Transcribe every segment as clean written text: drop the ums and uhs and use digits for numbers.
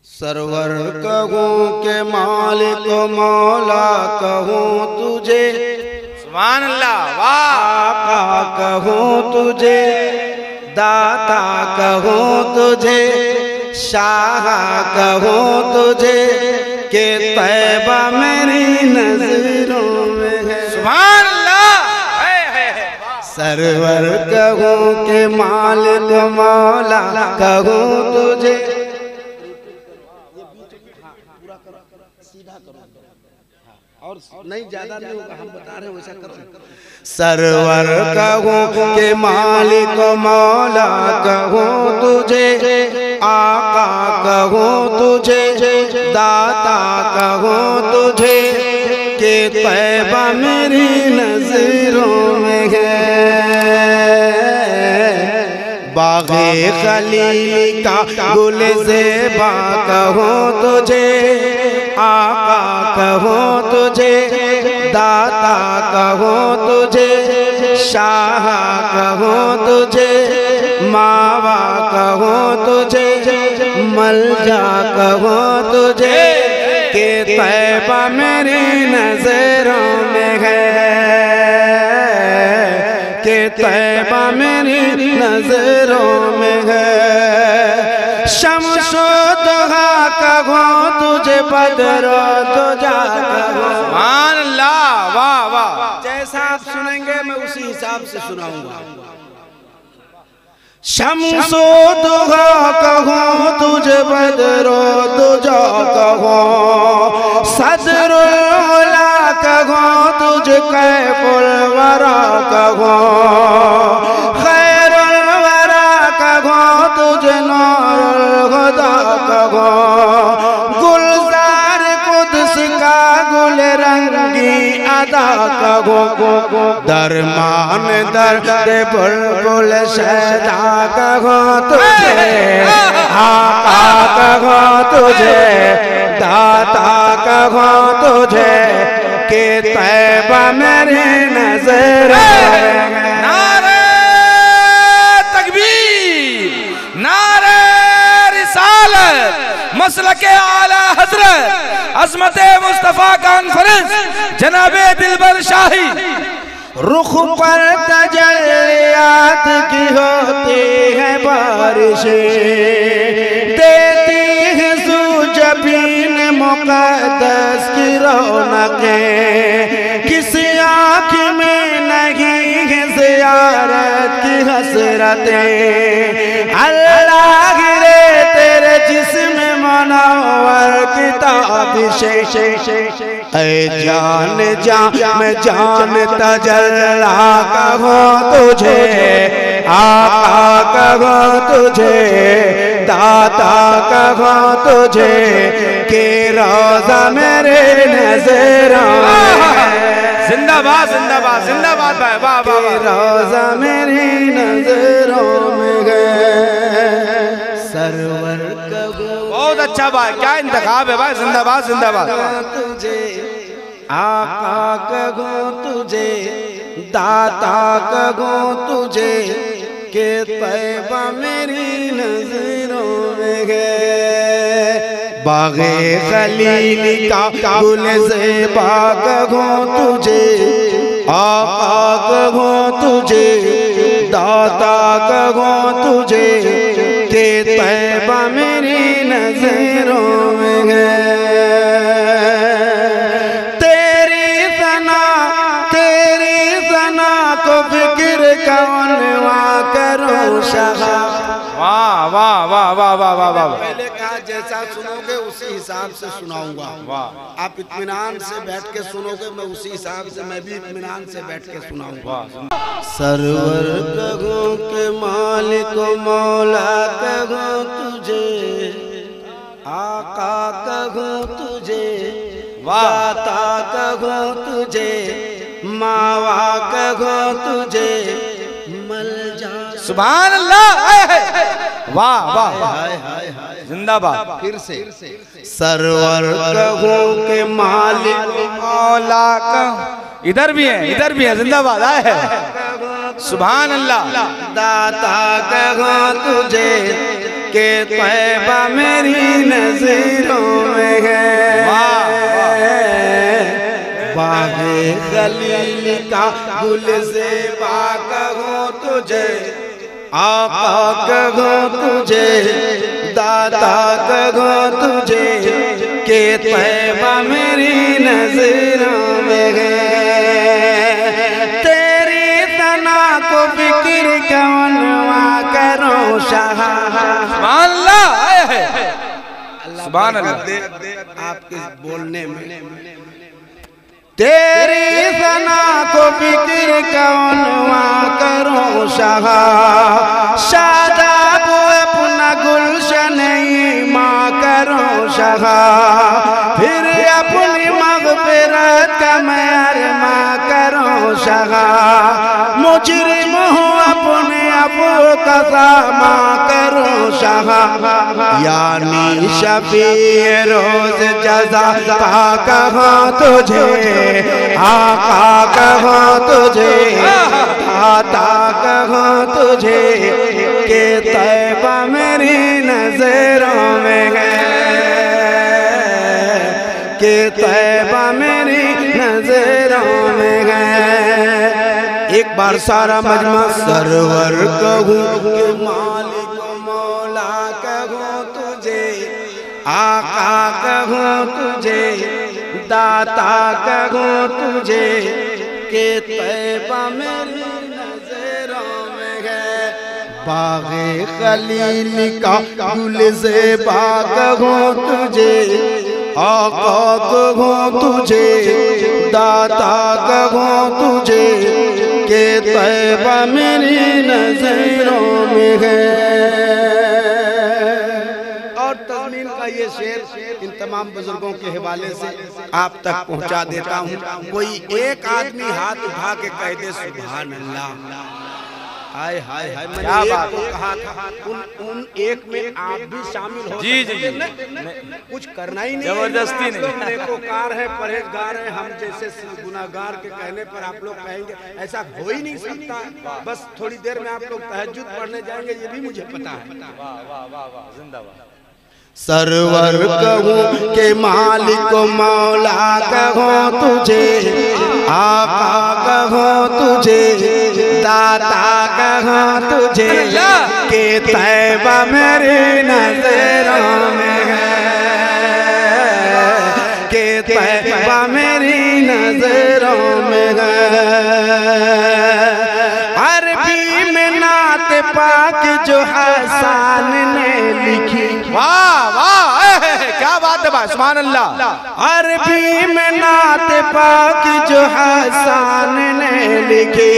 Server कहूँ के मालिक मौला कहूँ तुझे, सुभान अल्लाह, वाह। आका कहूँ तुझे, दाता कहूँ तुझे, शाह कहूँ तुझे, के तैबा मेरी नजरों में है। सुभान अल्लाह। सरवर कहूँ के मालिक मौला कहूँ तुझे, और नहीं ज्यादा नहीं होगा, हम बता रहे हैं वैसा करो। सरवर कहूँ के मालिक मौला कहूँ तुझे, आका कहूँ तुझे, दाता कहूँ तुझे, के तैबा मेरी नजरों में है। बाग़े खलील का गुल ज़ेबा कहूँ तुझे, आका कहूँ तुझे, दाता कहूँ तुझे, शाह कहूँ तुझे, मावा कहूँ तुझे, मलजा कहूँ तुझे, के तैबा मेरी नजरों में है, के तैबा मेरी नजरों में है। शम्सो दुहा कहूँ तुझे, बदरो तुझा कहूँ। सुभान अल्लाह, वाह वाह। जैसा आप सुनेंगे मैं उसी हिसाब से सुनाऊंगा। शम्सो दुहा कहूँ तुझे, बदरो तुझा कहूँ, सदरुल उला कहूँ तुझे, कैफुल वरा कहूँ, खैरुल वरा कहूँ तुझे, नूरुल हुदा कहूँ, गुलजार कुद्स का गुल रंगी अदा कहूँ, दरमान दर्द बुलबुल शहदा कहूँ तुझे, आका कहूँ तुझे, दाता कहूँ तुझे, के तैबा मेरी नजर। नारे तकबीर, नारे रिसालत, मसलके आला हजरत, अज़मते मुस्तफा कॉन्फ्रेंस, जनाबे दिलबर शाही। रुख पर तजल्लियात की होती है बारिशें, देती है ज़ुजबीन मुक़द्दस की रौनकें, किसी आँख में नहीं है ज़ियारत की हसरतें, अल्लाह गिरे तेरे जिस्म मुनव्वर की ताबिशें, ऐ जान जान मैं जान तजल्ला कहूँ तुझे, आका कहूँ तुझे, दाता कहूँ तुझे, के रोज़ा मेरे नज़रों में। जिंदाबाद जिंदाबाद जिंदाबाद भाई, वाह वाह वाह। रोज़ा मेरी नज़रों में गए। सरवर कहूँ, बहुत अच्छा भाई, क्या इंतखाब है भाई, जिंदाबाद जिंदाबाद। तुझे, आका कहूँ तुझे, दाता कहूँ तुझे, के तैबा मेरी नजरों में है। बाग़े खलील का गुल ज़ेबा कहूँ तुझे, आका कहूँ तुझे, दाता कहूँ तुझे, के तैबा मेरी नजरों में है। को फिक्र कौनवा करो शहा। वाह वाह वाह वाह वाह वाह वाह। पहले कहा जैसा सुनोगे उसी हिसाब से सुनाऊंगा। वाह। आप इत्मीनान से बैठ के सुनोगे, मैं उसी हिसाब से मैं भी इत्मीनान से बैठ के सुनाऊंगा। सरवर कहूँ के मालिक मौला कहूँ तुझे, आका कहूँ तुझे, दाता कहूँ तुझे, मावा कहूँ तुझे, मलजा। सुभान अल्लाह, वाह वाह, जिंदाबाद। फिर से सरवर कहूँ के मालिक मौला का, इधर भी है, जिंदाबाद आए है। सुभान अल्लाह। दाता कहूँ तुझे, के तैबा मेरी नजर नजरों में है। बागे खलील का गुल से कहूँ तुझे, आका कहूँ तुझे, दाता कहूँ तुझे, के तैबा मेरी नजरों में है। तेरी तना को फिक्र कौन करो शाह। सुभान अल्लाह, सुभान अल्लाह। आपके बोलने में तेरी सना को फिक्र कौन करो शाह। शादा को अपना गुलशन माँ करो शाह। फिर अपनी मग़फ़िरत का मैं माँ करो शाह। मुजरिम हो अपने अबू का सामा करो शाह। यानी शफ़ीए रोज़ जज़ा कहूँ तुझे, आका कहूँ तुझे, दाता कहूँ तुझे, के तैबा मेरी नजरों में है, के तैबा मेरी नजरों में है। एक बार सारा मजमा सरवर कहूँ के मालिक मौला कहूँ तुझे, आका कहूँ तुझे, दाता कहूँ तुझे, के तैबा मेरी नजरों में है। बागे खलील का गुल से कहूँ तुझे, आका कहूँ तुझे, दाता कहूँ तुझे, के तैबा मेरी नजरों में है। और तज़मीन का ये शेर इन तमाम बुजुर्गों के हवाले से आप तक पहुंचा देता हूं। कोई एक आदमी हाथ उठा के कह दे सुभान अल्लाह। हाय हाय हाय, मैंने एक को कहा था, उन एक में आप भी शामिल हो। जी जी, कुछ करना ही नहीं, जबरदस्ती नहीं। नेकोकार है, परहेजगार है, हम जैसे गुनाहगार के कहने पर आप लोग कहेंगे ऐसा हो ही नहीं सकता। बस थोड़ी देर में आप लोग तहज्जुद पढ़ने जाएंगे, ये भी मुझे पता है। जिंदाबाद। सरवर कहूँ के मालिक मौला कहूँ तुझे, आका कहूँ तुझे, दाता कहूँ तुझे, के तैबा मेरी नजरों में है, के तैबा मेरी नजरों में है। अरबी में नात पाक जो हसन ने लिखी, वाह वाह, क्या बात है भाई, सुभान अल्लाह। अरबी में नात पाक जो हसन ने लिखी,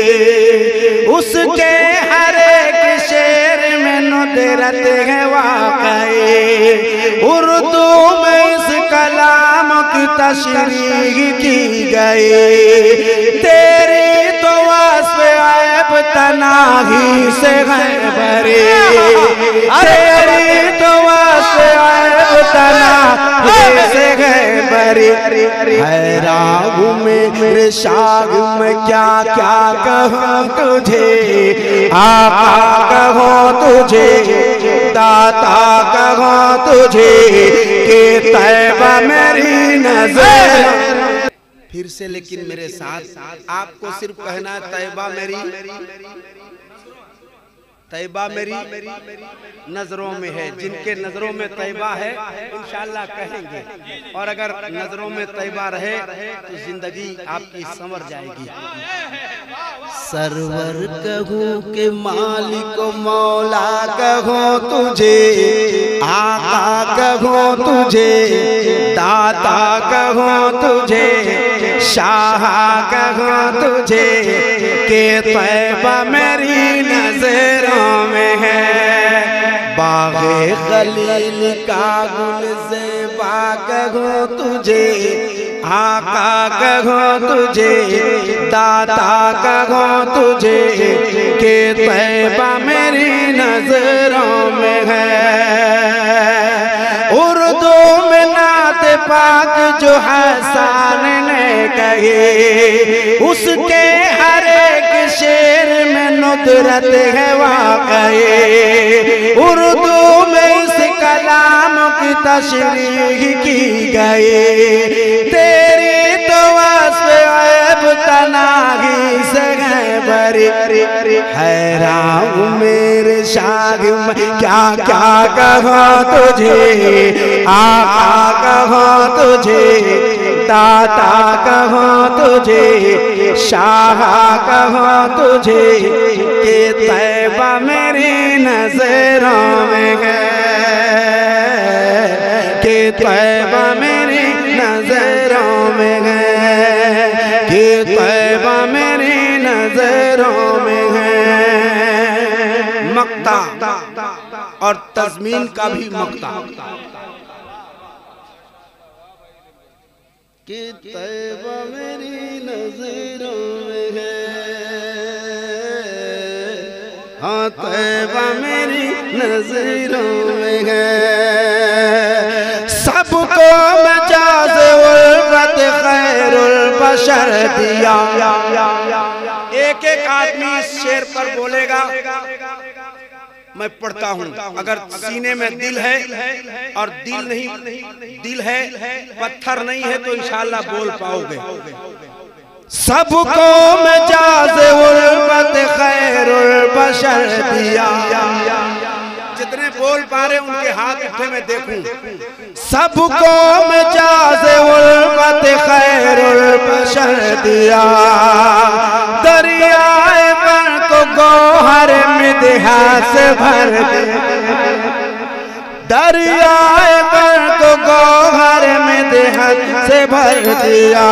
उसके हर एक शेर में नुदरत है वाक़ई। उर्दू में इस कलाम की तशरीह की गई। तेरी तो वास्ते ऐब तनाही से है भरी, तेरी तो वास्ते ऐब तनाही से है भरी। हैरान में मेरे शाग में क्या क्या कहूँ तुझे, आका कहूँ तुझे, दाता कहूँ तुझे, के तैबा मेरी नजर। फिर से लेकिन मेरे साथ आपको सिर्फ कहना है तैबा मेरी, तैबा मेरी नजरों में है। जिनके नजरों में तैबा है इंशाअल्लाह कहेंगे, और अगर नजरों में तैबा रहे तो जिंदगी आपकी संवर जाएगी। सरवर कहूँ के मालिक मौला कहूँ तुझे, आका कहूँ तुझे, दाता कहूँ तुझे, शाह कहूँ तुझे, के तैबा मेरी नजरों में है। बागे खलील का गुल से कहूँ तुझे, आका कहूँ तुझे, दाता कहूँ तुझे, के तैबा मेरी नजरों में है। उर्दू में नात पाक जो हसन ने कही, उसके हर एक शेर में नुदरत है वाक़ई। उर्दू में इस कलाम की तशरीह की गई, तेरी तो वास्ते ऐब तनाही से बरी, हैरान मेरे शाग क्या क्या कहो तुझे, आका कहो तुझे, दाता कहो तुझे, शाह कहो तुझे, के तैबा मेरी नजरों में है, के तैबा मेरी नजरों में है, के तैबा मेरी नजरों में है। मक्ता और तज़मीन का भी मक्ता, कि तैबा मेरी नजरों में है, हाँ तैबा मेरी नजरों में है। सबको मजाज उल्फत खैरुल बशर दिया। एक एक आदमी इस शेर पर बोलेगा, मैं पढ़ता हूँ। अगर सीने में दिल है और दिल नहीं, दिल है पत्थर नहीं है, तो इंशाअल्लाह बोल पाओगे। सबको मजाज उल्फत खैरुल बशर दिया। जितने बोल पा रहे उनके हाथ उठे मैं देखूं। सबको मजाज उल्फत खैरुल बशर दिया, दरियाए पर को गोहर मिदहा से भर दिया, दरियाए पर को गोहर मिदहा से भर दिया,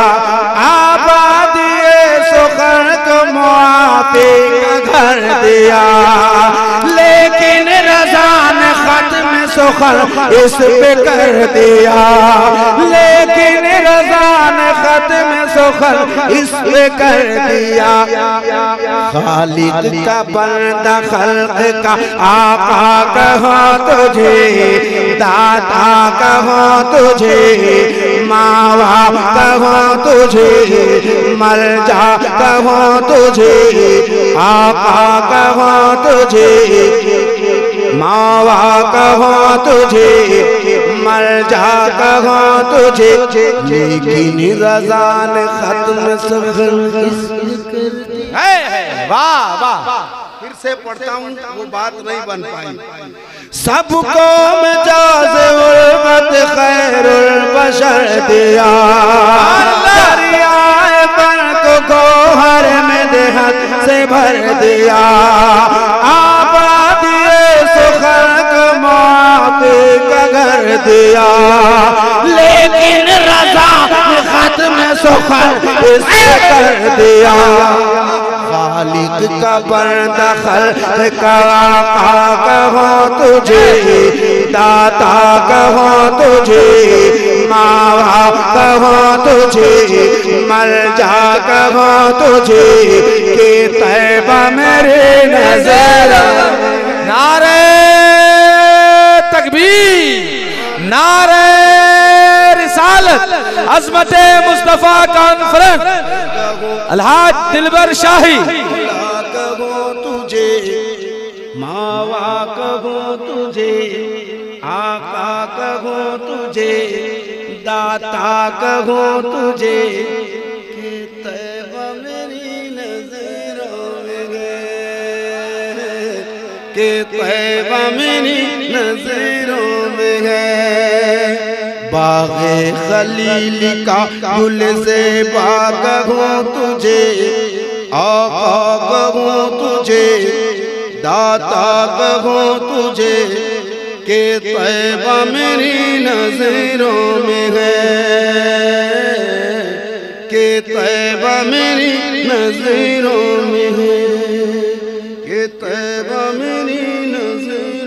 आबादिए सुखर को मुआफी का घर दिया, लेकिन रज़ा ने खत्म सुखर इस पे कर दिया, लेकिन रज़ा ने खत्म सुखर इस पे कर दिया। खालिक का बंदा खल्क का आका कहो तुझे, दाता कहो तुझे, माँ बाप कहो तुझे, मलजा कहो तुझे, आका कहो तुझे, माँ बाप कहो तुझे, मलजा कहो तुझे, लेकिन रज़ा ने खत्म सुखर। वाह वाह, फिर से पढ़ता हूँ, वो बात नहीं बन पाई। सबको मजाज उल्फत खैरुल बशर दिया, दरियाए पर को गोहर में देहत से भर दिया, आबादिए सुखर को मुआफी का घर दिया, लेकिन रज़ा ने खत्म सुखर इससे कर दिया। खालिक का बंदा खल्क का आका कहो तुझे, दाता कहो तुझे, माँ बाप कहो तुझे, मलजा कहो तुझे, कि तैबा मेरे नजर। नारे तकबीर, नारे रिसालत, अज़मते मुस्तफा कॉन्फ्रेंस, अलहाज दिलबर शाही। कहो तुझे, मावा कहो तुझे, आका कहो तुझे, दाता कहो तुझे, कि तैबा मेरी नजरों में है, कि तैबा मेरी नजरों में है। बाग़े खलील का गुल से बाग हो तुझे, आका कहो तुझे, दाता कहो तुझे, कि तैबा मेरी नजरों में है, कि तैबा मेरी नजरों में है, कि तैबा मेरी नजरों